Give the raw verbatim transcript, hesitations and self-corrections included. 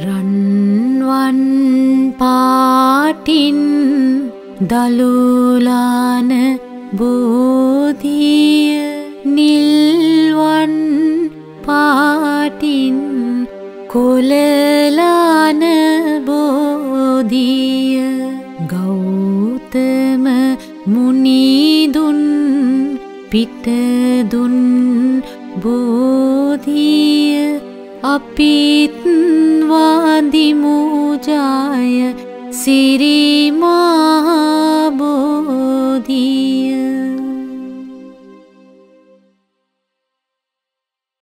රන්වන් පාටින් දලුලාන බෝධිය නිල්වන් පාටින් කොළලාන බෝධිය ගෞතම මුනිදුන් පිටදුන් බෝධිය අපිත් වන්දිමු ජය සිරිමා